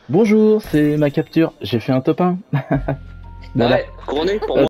Bonjour, c'est ma capture. J'ai fait un top 1. Voilà. Ouais, couronné pour moi.